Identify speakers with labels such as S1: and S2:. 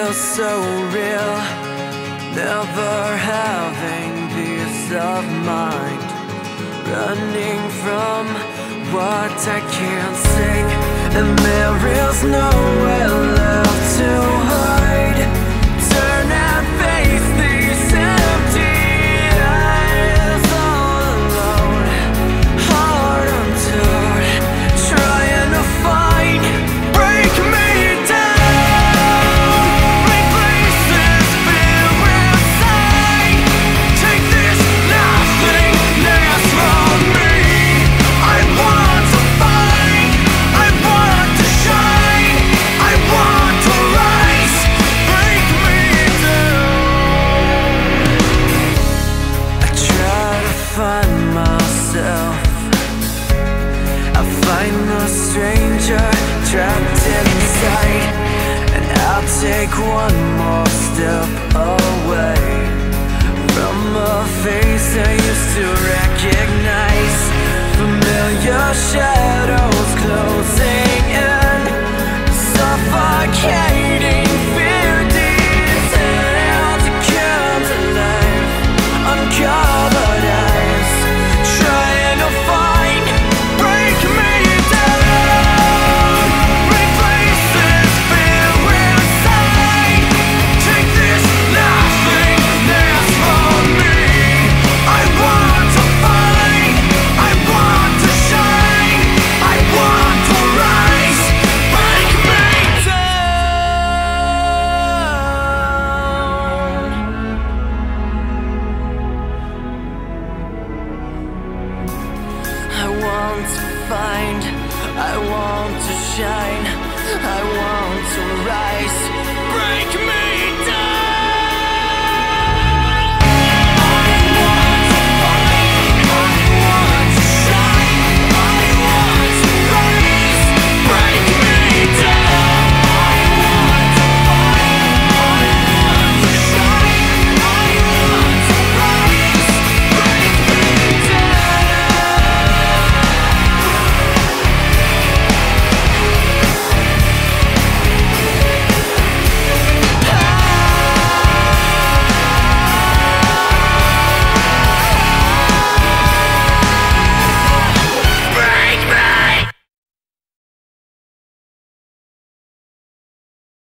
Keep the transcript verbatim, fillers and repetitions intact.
S1: feels so real, never having peace of mind, running from what I can't see, and there is nowhere left to hide. Turn and face these empty eyes, all alone, heart untorn, trying to find, break me down, replace this fear inside, take this nothingness from me. I want to find, I want to shine, I want to rise, break me down. I try to find myself, I find the stranger trapped inside, and I'll take one more step away from a face I used to recognize. Familiar shadows closing in, suffocating fear details to come to life, uncovered eyes, trying to find, break me down, replace this fear inside, take this nothingness from me. I want to find, I want to shine, I want to rise, break me down. I want to find, I want to shine, I want to rise, break me down.